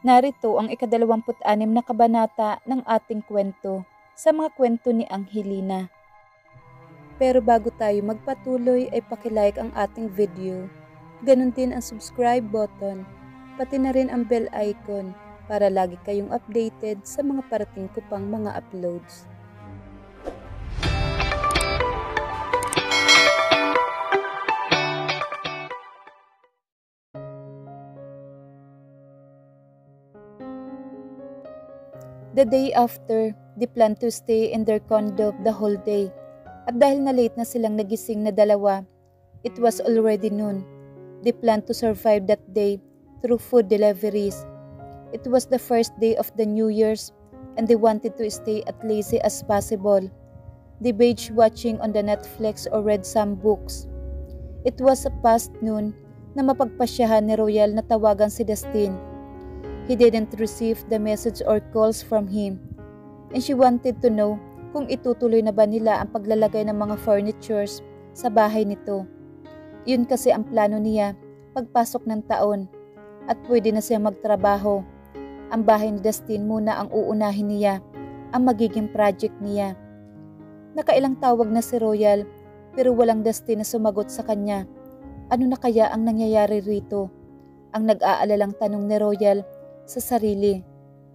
Narito ang ika-26 na kabanata ng ating kwento sa mga kwento ni Angelina. Pero bago tayo magpatuloy ay pakilike ang ating video. Ganon din ang subscribe button, pati na rin ang bell icon para lagi kayong updated sa mga parating ko pang mga uploads. The day after, they planned to stay in their condo the whole day. At dahil na late na silang nagising na dalawa, it was already noon. They planned to survive that day through food deliveries. It was the first day of the New Year's and they wanted to stay as lazy as possible. They binge watching on the Netflix or read some books. It was past noon na mapagpasyahan ni Royal na tawagan si Dustin. He didn't receive the message or calls from him, and she wanted to know kung itutuloy na ba nila ang paglalagay ng mga furnitures sa bahay nito. Yun kasi ang plano niya pagpasok ng taon at pwede na siya magtrabaho. Ang bahay ni Dustin muna ang uunahin niya, ang magiging project niya. Nakailang tawag na si Royal pero walang Dustin na sumagot sa kanya. Ano na kaya ang nangyayari rito? Ang nag-aalalang tanong ni Royal sa sarili.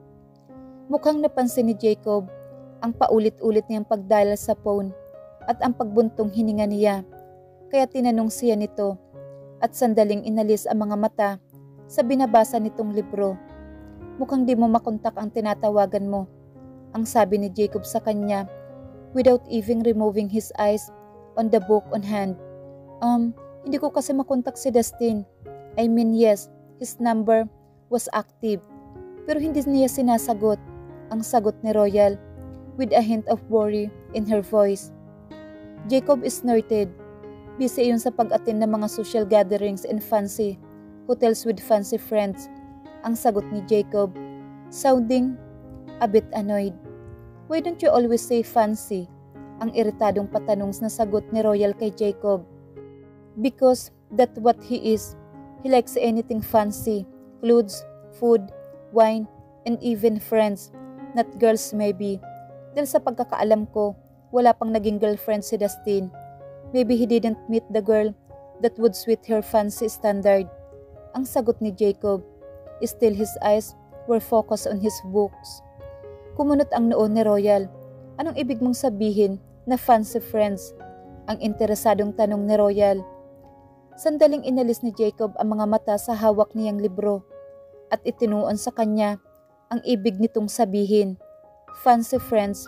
Mukhang napansin ni Jacob ang paulit-ulit niyang pagdial sa phone at ang pagbuntong hininga niya, kaya tinanong siya nito at sandaling inalis ang mga mata sa binabasa nitong libro. Mukhang di mo makontak ang tinatawagan mo, ang sabi ni Jacob sa kanya without even removing his eyes on the book on hand. Hindi ko kasi makontak si Dustin. I mean yes, his number was active, pero hindi niya sinasagot, ang sagot ni Royal, with a hint of worry in her voice. Jacob snorted. Busy yun sa pag-attend ng mga social gatherings and fancy hotels with fancy friends, ang sagot ni Jacob, sounding a bit annoyed. Why don't you always say fancy? Ang iritadong patanong na sagot ni Royal kay Jacob. Because that's what he is. He likes anything fancy. Clothes, food, wine, and even friends, not girls maybe. Dahil sa pagkakaalam ko, wala pang naging girlfriend si Dustin. Maybe he didn't meet the girl that would suit her fancy standard. Ang sagot ni Jacob. Still his eyes were focused on his books. Kumunot ang noo ni Royal. Anong ibig mong sabihin na fancy friends? Ang interesadong tanong ni Royal. Sandaling inalis ni Jacob ang mga mata sa hawak niyang libro at itinuon sa kanya ang ibig nitong sabihin. Fancy friends,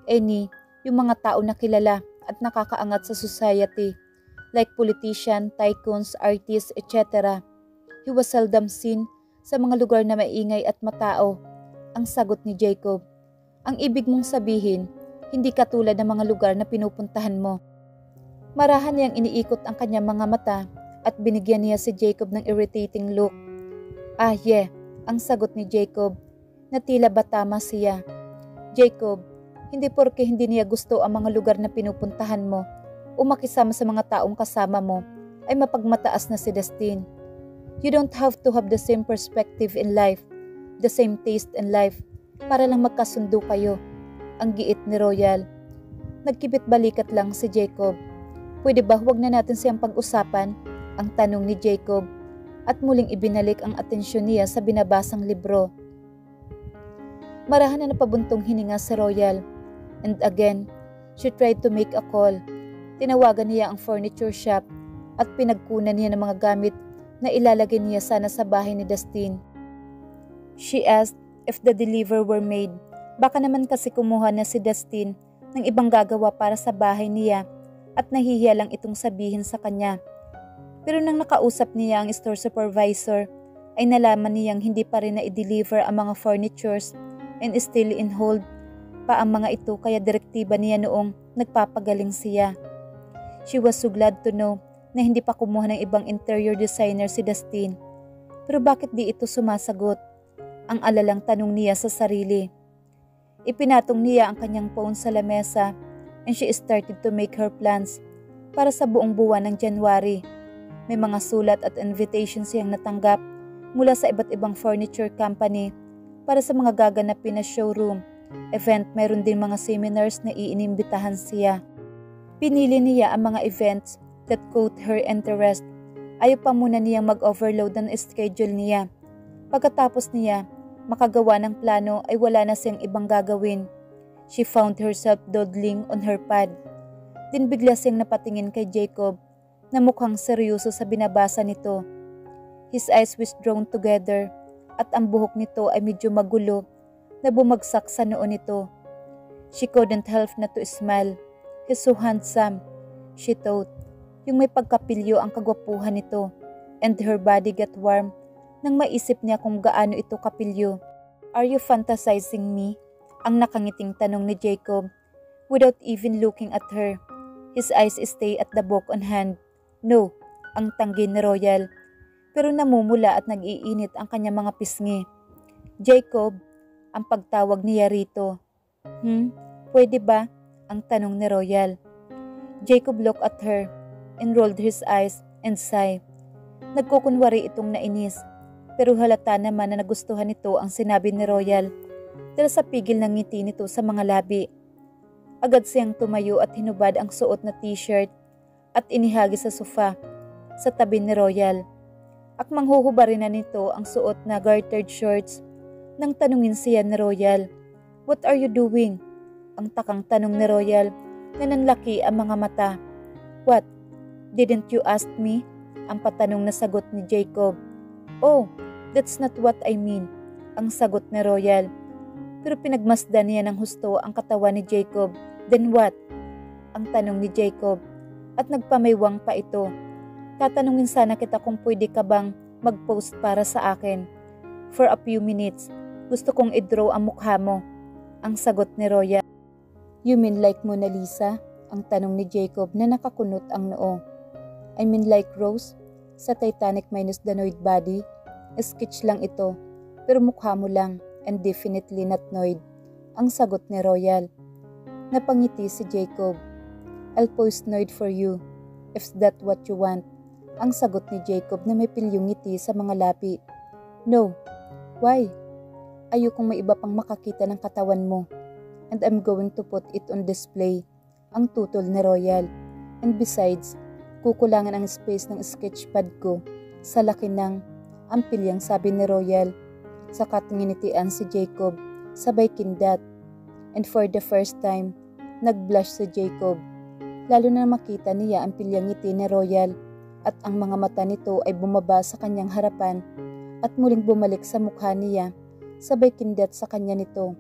yung mga tao na kilala at nakakaangat sa society, like politician, tycoons, artists, etc. He was seldom seen sa mga lugar na maingay at matao, ang sagot ni Jacob. Ang ibig mong sabihin, hindi katulad ng mga lugar na pinupuntahan mo. Marahan niyang iniikot ang kanyang mga mata at binigyan niya si Jacob ng irritating look. Yeah, ang sagot ni Jacob na tila ba tama siya. Jacob, hindi porke hindi niya gusto ang mga lugar na pinupuntahan mo o makisama sa mga taong kasama mo ay mapagmataas na si Dustin. You don't have to have the same perspective in life, the same taste in life para lang magkasundo kayo, ang giit ni Royal. Nagkibit balikat lang si Jacob. Pwede ba huwag na natin siyang pag-usapan? Ang tanong ni Jacob at muling ibinalik ang atensyon niya sa binabasang libro. Marahan na napabuntong hininga si Royal. And again, she tried to make a call. Tinawagan niya ang furniture shop at pinagkunan niya ng mga gamit na ilalagay niya sana sa bahay ni Dustin. She asked if the delivery were made. Baka naman kasi kumuha na si Dustin ng ibang gagawa para sa bahay niya at nahihiya lang itong sabihin sa kanya. Pero nang nakausap niya ang store supervisor, ay nalaman niyang hindi pa rin na i-deliver ang mga furnitures and still in hold pa ang mga ito kaya direktiba niya noong nagpapagaling siya. She was so glad to know na hindi pa kumuha ng ibang interior designer si Dustin. Pero bakit di ito sumasagot? Ang alalang tanong niya sa sarili. Ipinatong niya ang kanyang phone sa lamesa and she started to make her plans para sa buong buwan ng January. May mga sulat at invitation siyang natanggap mula sa iba't ibang furniture company para sa mga gaganapin na showroom, event. Meron din mga seminars na iinimbitahan siya. Pinili niya ang mga events that caught her interest. Ayaw pa muna niyang mag-overload ng schedule niya. Pagkatapos niya makagawa ng plano ay wala na siyang ibang gagawin. She found herself dawdling on her pad. Din bigla siyang napatingin kay Jacob na mukhang seryoso sa binabasa nito. His eyes was drawn together at ang buhok nito ay medyo magulo na bumagsak sa noo nito. She couldn't help not to smile. He's so handsome, she thought. Yung may pagkapilyo ang kagwapuhan nito, and her body got warm nang maisip niya kung gaano ito kapilyo. Are you fantasizing me? Ang nakangiting tanong ni Jacob without even looking at her. His eyes stay at the book on hand. No, ang tanggi ni Royal. Pero namumula at nag-iinit ang kanyang mga pisngi. Jacob, ang pagtawag niya rito. Pwede ba? Ang tanong ni Royal. Jacob looked at her and rolled his eyes and sighed. Nagkukunwari itong nainis, pero halata naman na nagustuhan nito ang sinabi ni Royal dahil sa pigil ng ngiti nito sa mga labi. Agad siyang tumayo at hinubad ang suot na t-shirt at inihagi sa sofa sa tabi ni Royal. Akmang huhubarin na nito ang suot na gartered shorts nang tanungin siya ni Royal. What are you doing? Ang takang tanong ni Royal na nanlaki ang mga mata. What? Didn't you ask me? Ang patanong na sagot ni Jacob. Oh, that's not what I mean. Ang sagot ni Royal. Pero pinagmasdan niya ng husto ang katawan ni Jacob. Then what? Ang tanong ni Jacob. At nagpamaywang pa ito. Tatanungin sana kita kung pwede ka bang mag-post para sa akin. For a few minutes, gusto kong i-draw ang mukha mo. Ang sagot ni Royal. You mean like Mona Lisa? Ang tanong ni Jacob na nakakunot ang noo. I mean like Rose sa Titanic minus the Noid body. Sketch lang ito, pero mukha mo lang and definitely not Noid. Ang sagot ni Royal. Napangiti si Jacob. I'll post Noid for you, if that's what you want. Ang sagot ni Jacob na may pilyong ngiti sa mga labi. No. Why? Ayokong may iba pang makakita ng katawan mo. And I'm going to put it on display. Ang tutol ni Royal. And besides, kukulangan ang space ng sketchpad ko sa laki ng ampilyang sabi ni Royal. Saka tinginitian si Jacob, sabay kindat. And for the first time, nag-blush si Jacob. Lalo na makita niya ang pilyang ngiti ni Royal at ang mga mata nito ay bumaba sa kanyang harapan at muling bumalik sa mukha niya, sabay kindat sa kanya nito.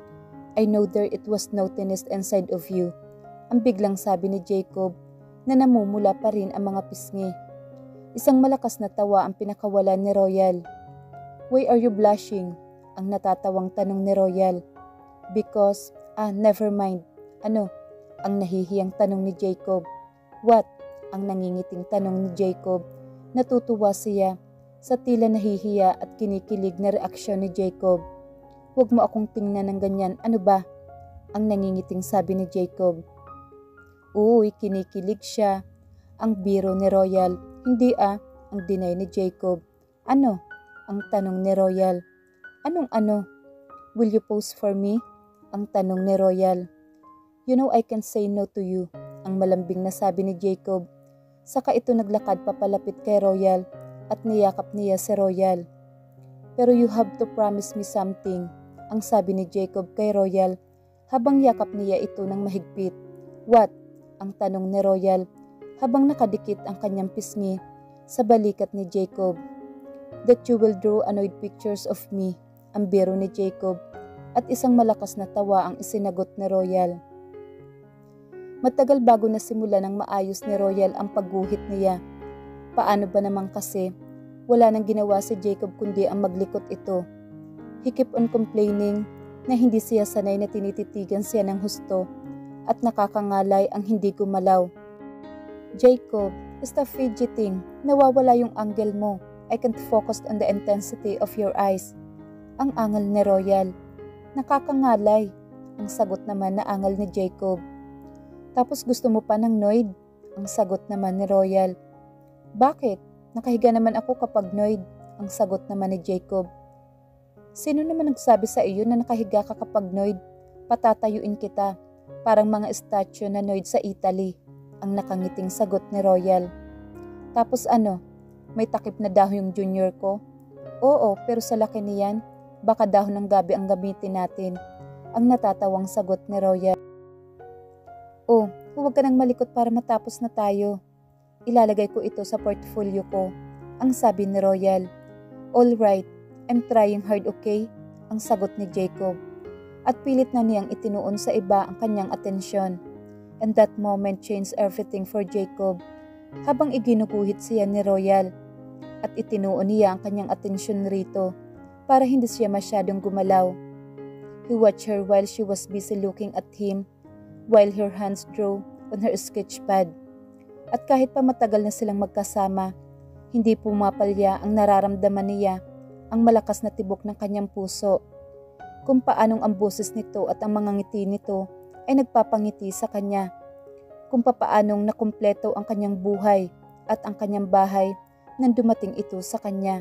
I know there it was naughtiness inside of you. Ang biglang sabi ni Jacob na namumula pa rin ang mga pisngi. Isang malakas na tawa ang pinakawalan ni Royal. Why are you blushing? Ang natatawang tanong ni Royal. Because, never mind. Ano? Ang nahihiyang tanong ni Jacob. What? Ang nangingiting tanong ni Jacob. Natutuwa siya sa tila nahihiya at kinikilig na reaksyon ni Jacob. Huwag mo akong tingnan ng ganyan, ano ba? Ang nangingiting sabi ni Jacob. Uy, kinikilig siya. Ang biro ni Royal. Hindi ang deny ni Jacob. Ano? Ang tanong ni Royal. Anong ano? Will you pose for me? Ang tanong ni Royal. You know I can say no to you. Ang malambing na sabi ni Jacob. Saka ito naglakad papalapit kay Royal at niyakap niya si Royal. Pero you have to promise me something. Ang sabi ni Jacob kay Royal habang yakap niya ito ng mahigpit. What? Ang tanong ni Royal habang nakadikit ang kanyang pisngi sa balikat ni Jacob. That you will draw annoyed pictures of me. Ang biro ni Jacob at isang malakas na tawa ang isinagot ni Royal. Matagal bago nasimula ng maayos ni Royal ang pagguhit niya. Paano ba naman kasi? Wala nang ginawa si Jacob kundi ang maglikot ito. He kept on complaining na hindi siya sanay na tinititigan siya ng husto at nakakangalay ang hindi gumalaw. Jacob, stop fidgeting. Nawawala yung angle mo. I can't focus on the intensity of your eyes. Ang angal ni Royal. Nakakangalay. Ang sagot naman na angal ni Jacob. Tapos gusto mo pa ng Noid? Ang sagot naman ni Royal. Bakit? Nakahiga naman ako kapag Noid. Ang sagot naman ni Jacob. Sino naman nagsabi sa iyo na nakahiga ka kapag Noid? Patatayuin kita, parang mga statue na Noid sa Italy. Ang nakangiting sagot ni Royal. Tapos ano, may takip na dahon yung junior ko? Oo, pero sa laki niyan, baka dahon ng gabi ang gamitin natin. Ang natatawang sagot ni Royal. Oh, huwag ka nang malikot para matapos na tayo. Ilalagay ko ito sa portfolio ko. Ang sabi ni Royal. All right, I'm trying hard, okay? Ang sagot ni Jacob. At pilit na niyang itinuon sa iba ang kanyang atensyon. And that moment changed everything for Jacob. Habang iginuguhit siya ni Royal at itinuon niya ang kanyang atensyon rito para hindi siya masyadong gumalaw. He watched her while she was busy looking at him while her hands drew on her sketch pad. At kahit pa matagal na silang magkasama, hindi pumapalya ang nararamdaman niya, ang malakas na tibok ng kanyang puso. Kung paanong ang boses nito at ang mga ngiti nito ay nagpapangiti sa kanya. Kung papaanong nakumpleto ang kanyang buhay at ang kanyang bahay nang dumating ito sa kanya.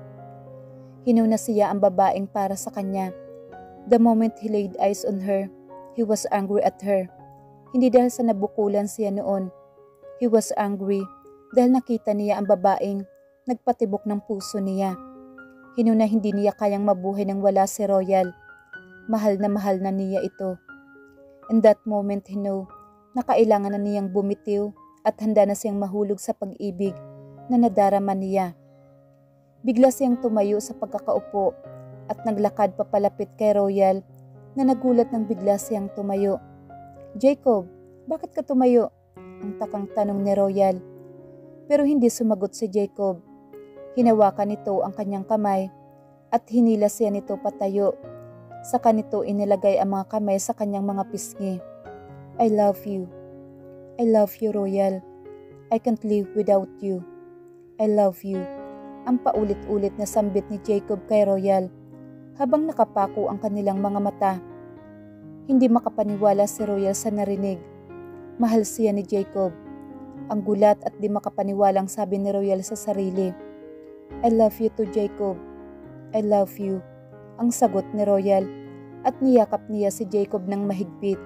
Hinuna siya ang babaeng para sa kanya. The moment he laid eyes on her, he was angry at her. Hindi dahil sa nabukulan siya noon. He was angry dahil nakita niya ang babaeng nagpatibok ng puso niya. Hinuna hindi niya kayang mabuhay nang wala si Royal. Mahal na niya ito. In that moment he knew na kailangan na niyang bumitiw at handa na siyang mahulog sa pag-ibig na nadarama niya. Bigla siyang tumayo sa pagkakaupo at naglakad papalapit kay Royal na nagulat nang bigla siyang tumayo. Jacob, bakit ka tumayo? Ang takang tanong ni Royal. Pero hindi sumagot si Jacob. Hinawakan nito ang kanyang kamay at hinila siya nito patayo. Saka nito inilagay ang mga kamay sa kanyang mga pisngi. I love you. I love you, Royal. I can't live without you. I love you. Ang paulit-ulit na sambit ni Jacob kay Royal habang nakapako ang kanilang mga mata. Hindi makapaniwala si Royal sa narinig. Mahal siya ni Jacob. Ang gulat at di makapaniwalang sabi ni Royal sa sarili. I love you too, Jacob. I love you. Ang sagot ni Royal at niyakap niya si Jacob ng mahigpit.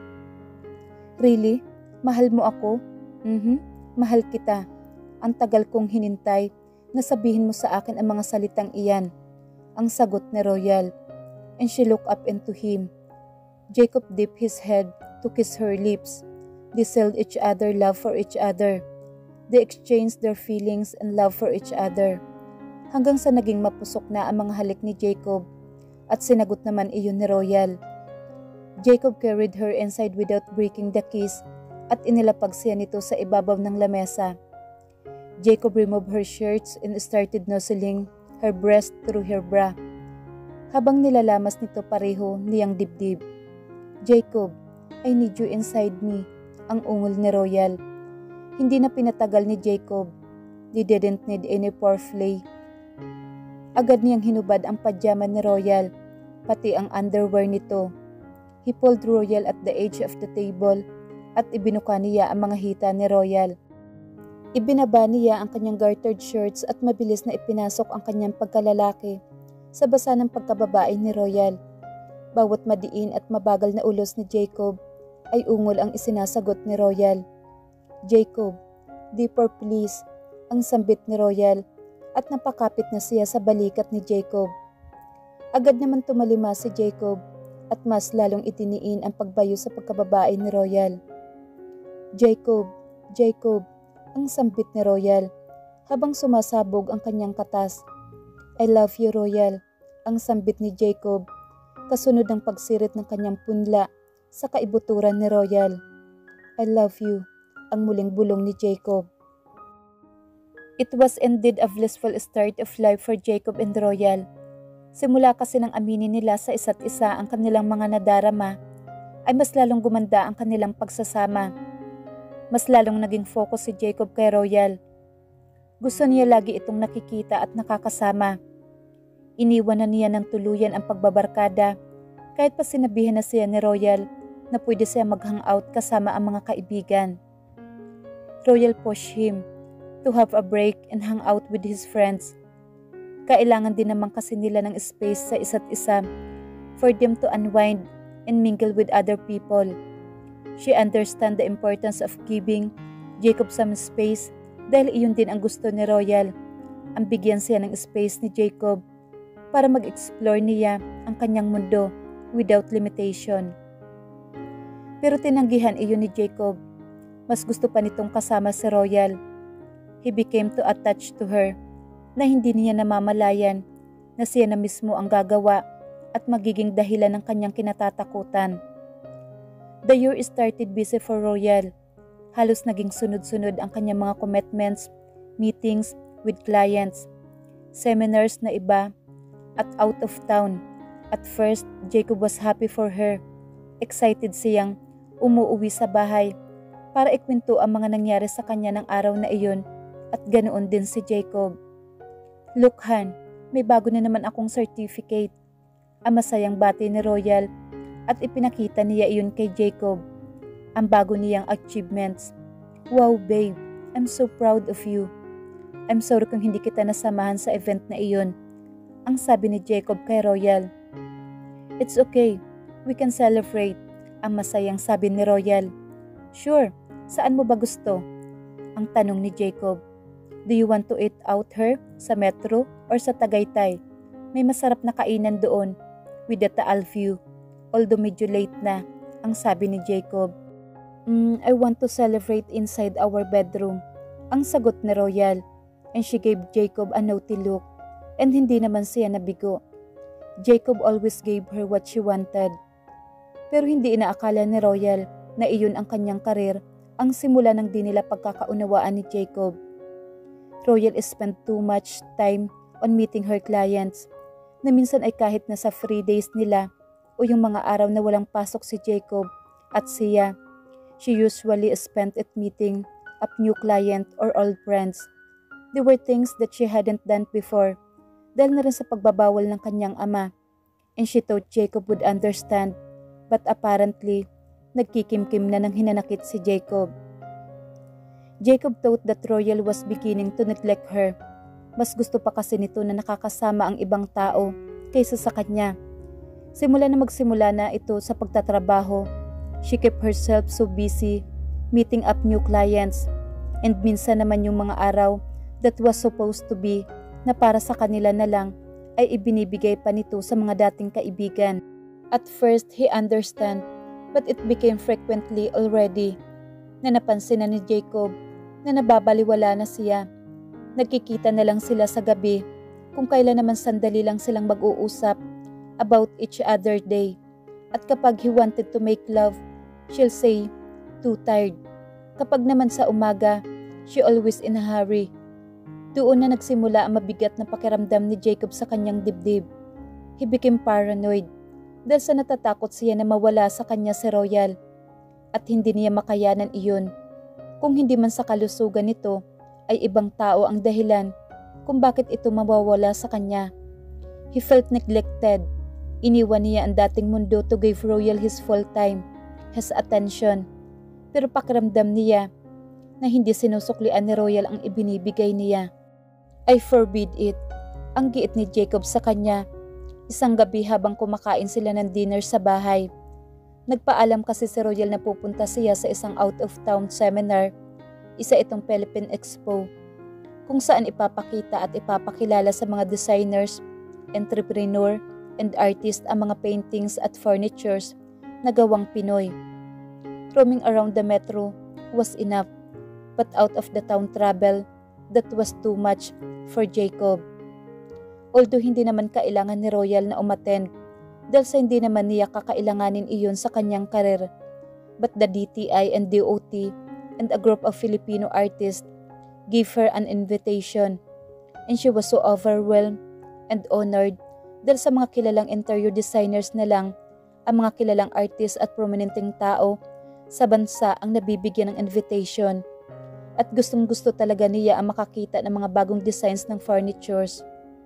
Really? Mahal mo ako? Mahal kita. Ang tagal kong hinintay na sabihin mo sa akin ang mga salitang iyan. Ang sagot ni Royal. And she looked up into him. Jacob dipped his head to kiss her lips. They sealed each other love for each other. They exchanged their feelings and love for each other. Hanggang sa naging mapusok na ang mga halik ni Jacob at sinagot naman iyon ni Royal. Jacob carried her inside without breaking the kiss at inilapag siya nito sa ibabaw ng lamesa. Jacob removed her shirts and started nuzzling her breast through her bra. Habang nilalamas nito pareho niyang dibdib. Jacob, I need you inside me, ang ungol ni Royal. Hindi na pinatagal ni Jacob. They didn't need any foreplay. Agad niyang hinubad ang pajama ni Royal, pati ang underwear nito. He pulled Royal at the edge of the table at ibinuka niya ang mga hita ni Royal. Ibinaba niya ang kanyang gartered shirts at mabilis na ipinasok ang kanyang pagkalalaki sa basa ng pagkababae ni Royal. Bawat madiin at mabagal na ulos ni Jacob ay ungol ang isinasagot ni Royal. Jacob, deeper please, ang sambit ni Royal at napakapit na siya sa balikat ni Jacob. Agad naman tumalima si Jacob at mas lalong itiniin ang pagbayo sa pagkababae ni Royal. Jacob, Jacob, ang sambit ni Royal habang sumasabog ang kanyang katas. I love you, Royal, ang sambit ni Jacob kasunod ng pagsirit ng kanyang punla sa kaibuturan ni Royal. I love you, ang muling bulong ni Jacob. It was indeed a blissful start of life for Jacob and Royal. Simula kasi nang aminin nila sa isa't isa ang kanilang mga nadarama, ay mas lalong gumanda ang kanilang pagsasama. Mas lalong naging focus si Jacob kay Royal. Gusto niya lagi itong nakikita at nakakasama. Iniwan na niya ng tuluyan ang pagbabarkada kahit pa sinabihan na siya ni Royal na pwede siya mag-hangout kasama ang mga kaibigan. Royal pushed him to have a break and hang out with his friends. Kailangan din naman kasi nila ng space sa isa't isa for them to unwind and mingle with other people. She understand the importance of giving Jacob some space dahil iyon din ang gusto ni Royal, ang bigyan siya ng space ni Jacob para mag-explore niya ang kanyang mundo without limitation. Pero tinanggihan iyon ni Jacob. Mas gusto pa nitong kasama si Royal. He became too attached to her na hindi niya namamalayan na siya na mismo ang gagawa at magiging dahilan ng kanyang kinatatakutan. The year started busy for Royal. Halos naging sunod-sunod ang kanyang mga commitments, meetings with clients, seminars na iba, at out of town. At first, Jacob was happy for her. Excited siyang umuuwi sa bahay para ikwento ang mga nangyari sa kanya ng araw na iyon at ganoon din si Jacob. Look Han, may bago na naman akong certificate. Ang masayang bati ni Royal at ipinakita niya iyon kay Jacob. Ang bago niyang achievements. Wow babe, I'm so proud of you. I'm sorry kung hindi kita nasamahan sa event na iyon. Ang sabi ni Jacob kay Royal. It's okay, we can celebrate. Ang masayang sabi ni Royal. Sure, saan mo ba gusto? Ang tanong ni Jacob. Do you want to eat out here sa metro or sa Tagaytay? May masarap na kainan doon with the Taal view. Although medyo late na, ang sabi ni Jacob. I want to celebrate inside our bedroom. Ang sagot ni Royal. And she gave Jacob a naughty look. And hindi naman siya nabigo. Jacob always gave her what she wanted. Pero hindi inaakala ni Royal na iyon ang kanyang karir, ang simula ng di nila pagkakaunawaan ni Jacob. Royal spent too much time on meeting her clients, na minsan ay kahit nasa free days nila o yung mga araw na walang pasok si Jacob at siya, she usually spent it meeting up new client or old friends. There were things that she hadn't done before dahil na rin sa pagbabawal ng kanyang ama, and she thought Jacob would understand, but apparently, nagkikimkim na ng hinanakit si Jacob. Jacob thought that Royal was beginning to neglect her. Mas gusto pa kasi nito na nakakasama ang ibang tao kaysa sa kanya. Simula na magsimula na ito sa pagtatrabaho, she kept herself so busy meeting up new clients, and minsan naman yung mga araw that was supposed to be na para sa kanila na lang ay ibinibigay pa nito sa mga dating kaibigan. At first, he understand, but it became frequently already na napansin na ni Jacob na nababaliwala na siya. Nagkikita na lang sila sa gabi kung kailan naman sandali lang silang mag-uusap about each other day. At kapag he wanted to make love, she'll say, too tired. Kapag naman sa umaga, she always in a hurry. Doon na nagsimula ang mabigat na pakiramdam ni Jacob sa kanyang dibdib. He became paranoid dahil sa natatakot siya na mawala sa kanya si Royal at hindi niya makayanan iyon. Kung hindi man sa kalusugan nito, ay ibang tao ang dahilan kung bakit ito mawawala sa kanya. He felt neglected. Iniwan niya ang dating mundo to give Royal his full time, his attention. Pero pakiramdam niya na hindi sinusuklian ni Royal ang ibinibigay niya. I forbid it. Ang giit ni Jacob sa kanya. Isang gabi habang kumakain sila ng dinner sa bahay. Nagpaalam kasi si Royal na pupunta siya sa isang out-of-town seminar, isa itong Philippine Expo, kung saan ipapakita at ipapakilala sa mga designers, entrepreneur, and artist ang mga paintings at furnitures na gawang Pinoy. Roaming around the metro was enough, but out of the town travel, that was too much for Jacob. Although hindi naman kailangan ni Royal na umattend, dahil sa hindi naman niya kakailanganin iyon sa kanyang karir, but the DTI and DOT and a group of Filipino artists gave her an invitation, and she was so overwhelmed and honored dahil sa mga kilalang interior designers na lang ang mga kilalang artists at prominenteng tao sa bansa ang nabibigyan ng invitation, at gustong gusto talaga niya ang makakita ng mga bagong designs ng furnitures.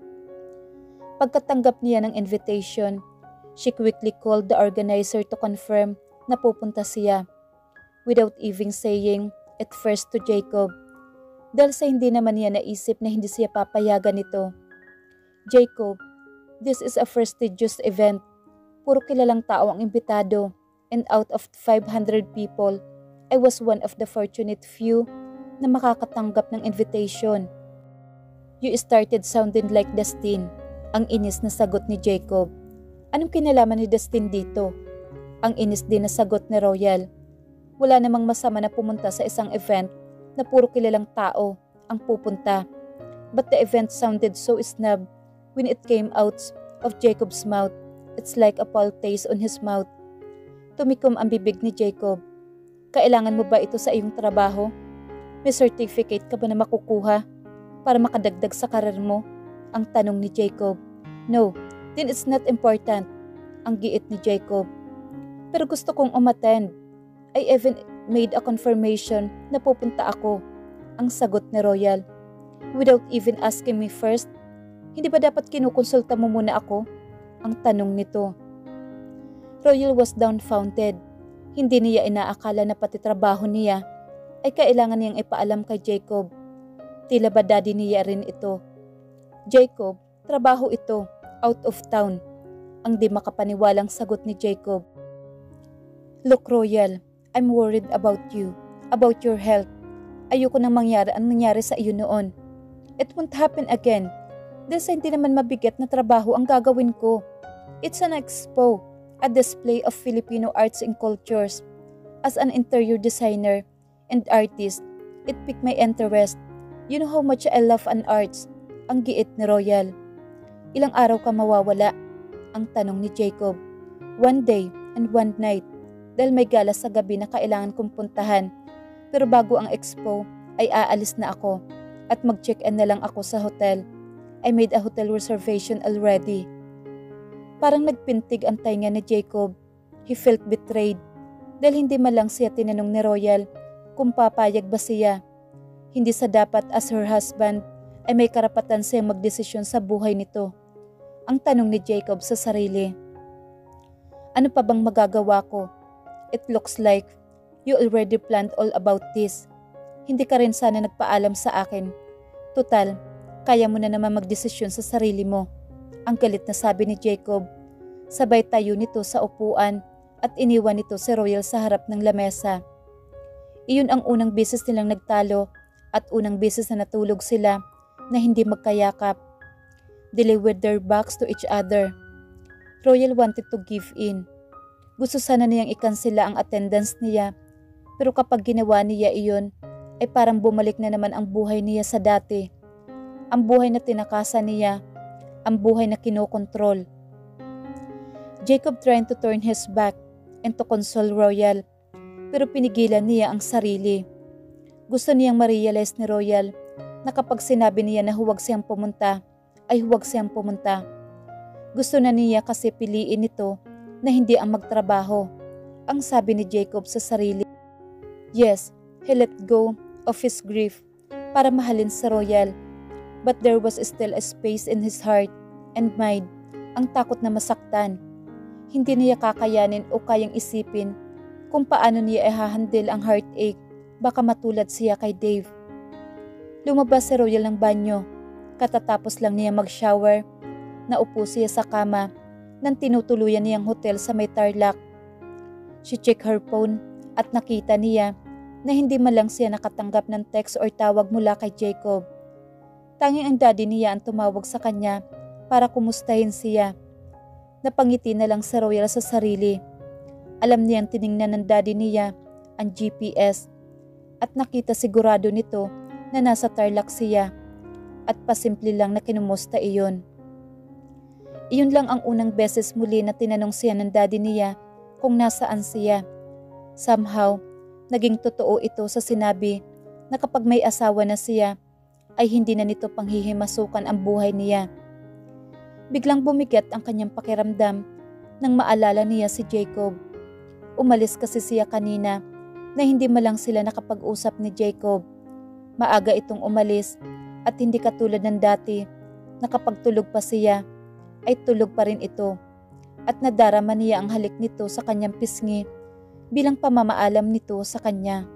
Pagkatanggap niya ng invitation, she quickly called the organizer to confirm na pupunta siya, without even saying it first to Jacob, dahil sa hindi naman niya naisip na hindi siya papayagan nito. Jacob, this is a prestigious event. Puro kilalang tao ang imbitado, and out of 500 people, I was one of the fortunate few na makakatanggap ng invitation. You started sounding like Dustin. Ang inis na sagot ni Jacob. Anong kinalaman ni Dustin dito? Ang inis din na sagot ni Royal. Wala namang masama na pumunta sa isang event na puro kilalang tao ang pupunta. But the event sounded so snub when it came out of Jacob's mouth. It's like a foul taste on his mouth. Tumikom ang bibig ni Jacob. Kailangan mo ba ito sa iyong trabaho? May certificate ka ba na makukuha para makadagdag sa karir mo? Ang tanong ni Jacob. No, then it's not important. Ang giit ni Jacob. Pero gusto kong umattend. I even made a confirmation na pupunta ako. Ang sagot ni Royal. Without even asking me first, hindi ba dapat kinukonsulta mo muna ako? Ang tanong nito. Royal was dumbfounded. Hindi niya inaakala na pati trabaho niya ay kailangan niyang ipaalam kay Jacob. Tila ba daddy niya rin ito? Jacob, trabaho ito, out of town. Ang di makapaniwalang sagot ni Jacob. Look Royal, I'm worried about you, about your health. Ayoko nang mangyari ang nangyari sa iyo noon. It won't happen again. Dahil hindi naman mabigat na trabaho ang gagawin ko. It's an expo, a display of Filipino arts and cultures. As an interior designer and artist, it piqued my interest. You know how much I love an arts. Ang giit ni Royal. Ilang araw ka mawawala? Ang tanong ni Jacob. One day and one night. Dahil may gala sa gabi na kailangan kong puntahan. Pero bago ang expo ay aalis na ako at mag-check-in na lang ako sa hotel. I made a hotel reservation already. Parang nagpintig ang tainga ni Jacob. He felt betrayed dahil hindi man lang siya tinanong ni Royal kung papayag ba siya. Hindi sa dapat as her husband ay may karapatan siyang magdesisyon sa buhay nito. Ang tanong ni Jacob sa sarili. Ano pa bang magagawa ko? It looks like you already planned all about this. Hindi ka rin sana nagpaalam sa akin. Tutal, kaya mo na naman magdesisyon sa sarili mo. Ang galit na sabi ni Jacob. Sabay tayo nito sa upuan at iniwan nito si Royal sa harap ng lamesa. Iyon ang unang beses nilang nagtalo at unang beses na natulog sila na hindi magkayakap. They lay with their backs to each other. Royal wanted to give in. Gusto sana niyang ikansela ang attendance niya, pero kapag ginawa niya iyon, ay parang bumalik na naman ang buhay niya sa dati. Ang buhay na tinakasan niya, ang buhay na kinokontrol. Jacob trying to turn his back and to console Royal, pero pinigilan niya ang sarili. Gusto niyang ma-realize ni Royal na kapag sinabi niya na huwag siyang pumunta, ay huwag siyang pumunta. Gusto na niya kasi piliin nito na hindi ang magtrabaho. Ang sabi ni Jacob sa sarili. Yes, he let go of his grief para mahalin si Royal. But there was still a space in his heart and mind, ang takot na masaktan. Hindi niya kakayanin o kayang isipin kung paano niya i-handle ang heartache, baka matulad siya kay Dave. Lumabas si Royal ng banyo. Katatapos lang niya mag-shower, naupo siya sa kama nang tinutuluyan niyang hotel sa may Tarlac. She checked her phone at nakita niya na hindi man lang siya nakatanggap ng text or tawag mula kay Jacob. Tanging ang daddy niya ang tumawag sa kanya para kumustahin siya. Napangiti na lang si Royal sa sarili. Alam niyang tiningnan ng daddy niya ang GPS at nakita sigurado nito na nasa Tarlac siya at pasimple lang na kinumusta iyon. Iyon lang ang unang beses muli na tinanong siya ng daddy niya kung nasaan siya. Somehow, naging totoo ito sa sinabi na kapag may asawa na siya, ay hindi na nito panghihimasukan ang buhay niya. Biglang bumigat ang kanyang pakiramdam nang maalala niya si Jacob. Umalis kasi siya kanina na hindi malang sila nakapag-usap ni Jacob. Maaga itong umalis at hindi katulad ng dati na kapag tulog pa siya ay tulog pa rin ito at nadarama niya ang halik nito sa kanyang pisngi bilang pamamaalam nito sa kanya.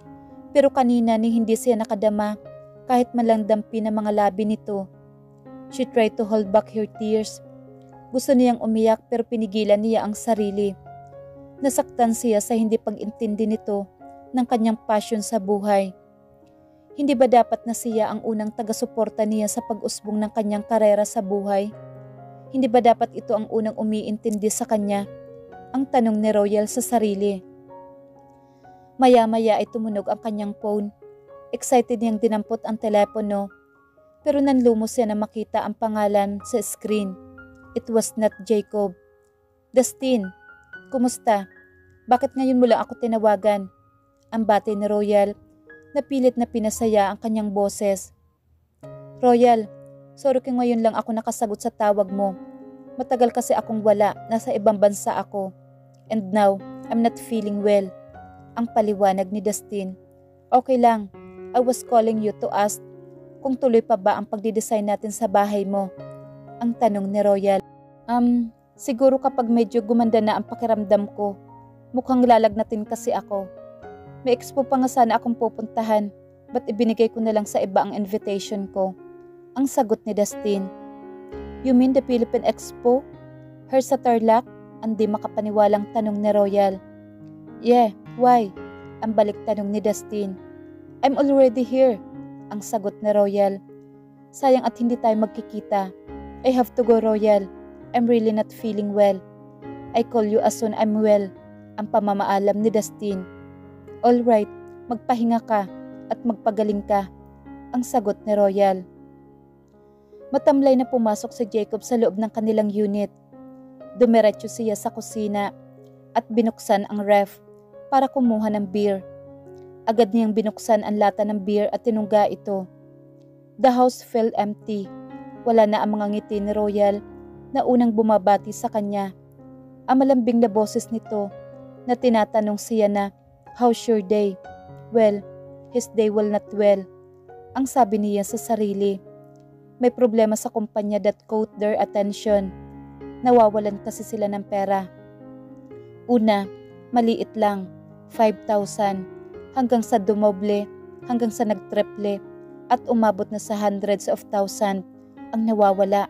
Pero kanina ni hindi siya nakadama kahit man lang dampi ng mga labi nito. She tried to hold back her tears. Gusto niyang umiyak pero pinigilan niya ang sarili. Nasaktan siya sa hindi pag-intindi nito ng kanyang passion sa buhay. Hindi ba dapat na siya ang unang taga-suporta niya sa pag-usbong ng kanyang karera sa buhay? Hindi ba dapat ito ang unang umiintindi sa kanya? Ang tanong ni Royal sa sarili. Maya-maya ay tumunog ang kanyang phone. Excited niyang dinampot ang telepono. Pero nanlumos siya na makita ang pangalan sa screen. It was not Jacob. Dustin, kumusta? Bakit ngayon mo lang ako tinawagan? Ang bati ni Royal, napilit na pinasaya ang kanyang boses. Royal, sorry kung ngayon lang ako nakasagot sa tawag mo. Matagal kasi akong wala, nasa ibang bansa ako. And now, I'm not feeling well. Ang paliwanag ni Dustin. Okay lang, I was calling you to ask kung tuloy pa ba ang pagdidesign natin sa bahay mo. Ang tanong ni Royal. Siguro kapag medyo gumanda na ang pakiramdam ko. Mukhang lalagnatin kasi ako. May expo pa nga sana akong pupuntahan, but ibinigay ko na lang sa iba ang invitation ko. Ang sagot ni Dustin. You mean the Philippine Expo? Her sa Tarlac? Hindi makapaniwalang tanong ni Royal. Yeah, why? Ang balik tanong ni Dustin. I'm already here. Ang sagot ni Royal. Sayang at hindi tayo magkikita. I have to go, Royal. I'm really not feeling well. I call you as soon I'm well. Ang pamamaalam ni Dustin. Alright, magpahinga ka at magpagaling ka. Ang sagot ni Royal. Matamlay na pumasok si Jacob sa loob ng kanilang unit. Dumiretso siya sa kusina at binuksan ang ref para kumuha ng beer. Agad niyang binuksan ang lata ng beer at tinungga ito. The house felt empty. Wala na ang mga ngiti ni Royal na unang bumabati sa kanya. Ang malambing na boses nito na tinatanong siya na, how's your day? Well, his day will not well. Ang sabi niya sa sarili. May problema sa kumpanya that caught their attention. Nawawalan kasi sila ng pera. Una, maliit lang, 5,000, hanggang sa dumoble, hanggang sa nagtriple, at umabot na sa hundreds of thousand ang nawawala.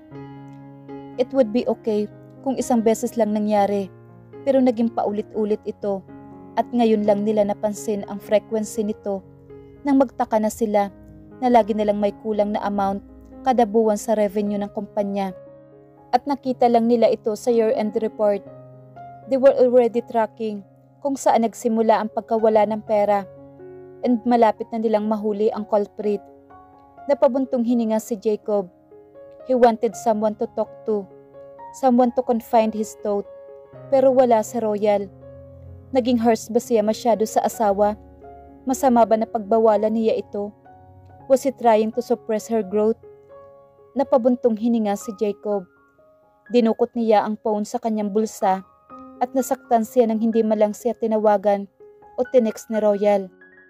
It would be okay kung isang beses lang nangyari, pero naging paulit-ulit ito at ngayon lang nila napansin ang frequency nito nang magtaka na sila na lagi nilang may kulang na amount kada buwan sa revenue ng kumpanya. At nakita lang nila ito sa year-end report. They were already tracking kung saan nagsimula ang pagkawala ng pera and malapit na nilang mahuli ang culprit. Napabuntong hininga si Jacob. He wanted someone to talk to, someone to confide his thought, pero wala si Royal. Naging harsh ba siya masyado sa asawa? Masama ba na pagbawalan niya ito? Was he trying to suppress her growth? Napabuntong hininga si Jacob. Dinukot niya ang phone sa kanyang bulsa at nasaktan siya nang hindi man lang siya tinawagan o tinext ni Royal.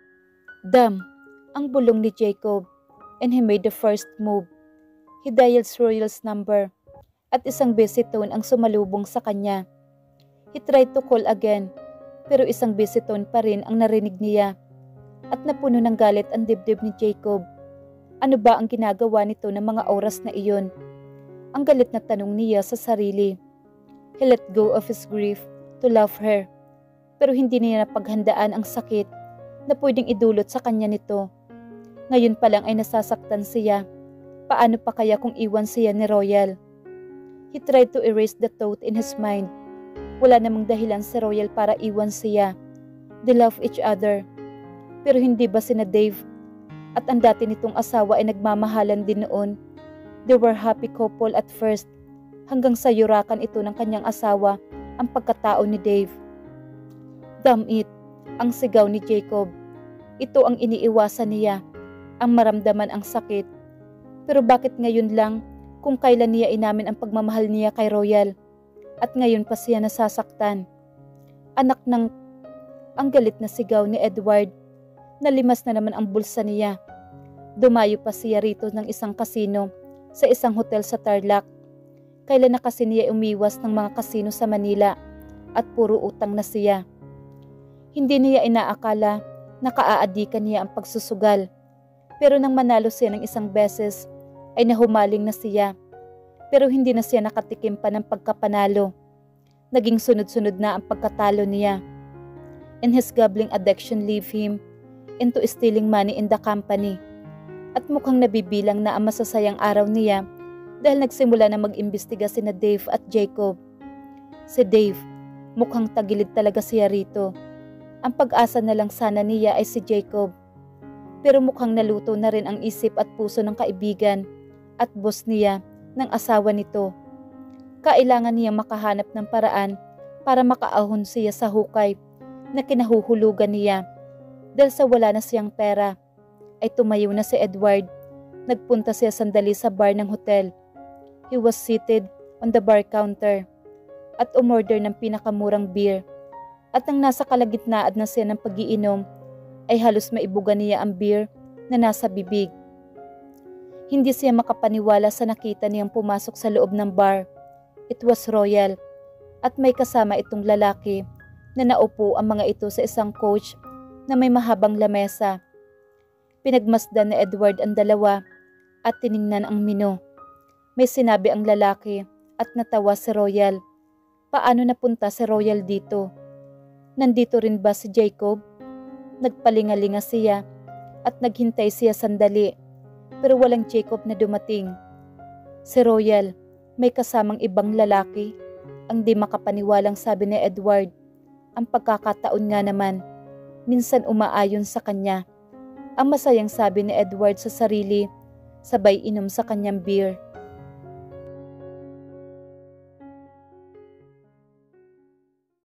Damn, ang bulong ni Jacob, and he made the first move. He dialed Royal's number at isang busy tone ang sumalubong sa kanya. He tried to call again pero isang busy tone pa rin ang narinig niya at napuno ng galit ang dibdib ni Jacob. Ano ba ang ginagawa nito ng mga oras na iyon? Ang galit na tanong niya sa sarili. He let go of his grief to love her pero hindi niya napaghandaan ang sakit na pwedeng idulot sa kanya nito. Ngayon pa lang ay nasasaktan siya. Paano pa kaya kung iwan siya ni Royal? He tried to erase the thought in his mind. Wala namang dahilan si Royal para iwan siya. They love each other. Pero hindi ba sina Dave at ang dati nitong asawa ay nagmamahalan din noon? They were happy couple at first hanggang sa yurakan ito ng kanyang asawa ang pagkatao ni Dave. Damn it! Ang sigaw ni Jacob. Ito ang iniiwasan niya, ang maramdaman ang sakit. Pero bakit ngayon lang kung kailan niya inamin ang pagmamahal niya kay Royal at ngayon pa siya nasasaktan? Anak ng... Ang galit na sigaw ni Edward. Nalimas na naman ang bulsa niya. Dumayo pa siya rito ng isang kasino sa isang hotel sa Tarlac. Kailan na kasi niya umiwas ng mga kasino sa Manila at puro utang na siya. Hindi niya inaakala na kaaadikan niya ang pagsusugal. Pero nang manalo siya ng isang beses, ay nahumaling na siya Pero hindi na siya nakatikim pa ng pagkapanalo. Naging sunod-sunod na ang pagkatalo niya. And his gambling addiction leave him into stealing money in the company. At mukhang nabibilang na ang masasayang araw niya dahil nagsimula na mag-imbestiga sina Dave at Jacob. Si Dave, mukhang tagilid talaga siya rito. Ang pag-asa na lang sana niya ay si Jacob. Pero mukhang naluto na rin ang isip at puso ng kaibigan at boss niya ng asawa nito. Kailangan niya makahanap ng paraan para makaahon siya sa hukay na kinahuhulugan niya. Dahil sa wala na siyang pera, ay tumayo na si Edward. Nagpunta siya sandali sa bar ng hotel. He was seated on the bar counter at umorder ng pinakamurang beer. At nang nasa kalagitnaan na siya ng pag-iinom, ay halos maibuga niya ang beer na nasa bibig. Hindi siya makapaniwala sa nakita niyang pumasok sa loob ng bar. It was Royal at may kasama itong lalaki na naupo ang mga ito sa isang coach na may mahabang lamesa. Pinagmasdan ni Edward ang dalawa at tiningnan ang menu. May sinabi ang lalaki at natawa si Royal. Paano napunta si Royal dito? Nandito rin ba si Jacob? Nagpalingalinga siya at naghintay siya sandali pero walang Jacob na dumating. Si Royal, may kasamang ibang lalaki. Ang di makapaniwalang sabi ni Edward. Ang pagkakataon nga naman, minsan umaayon sa kanya. Ang masayang sabi ni Edward sa sarili, sabay inom sa kanyang beer.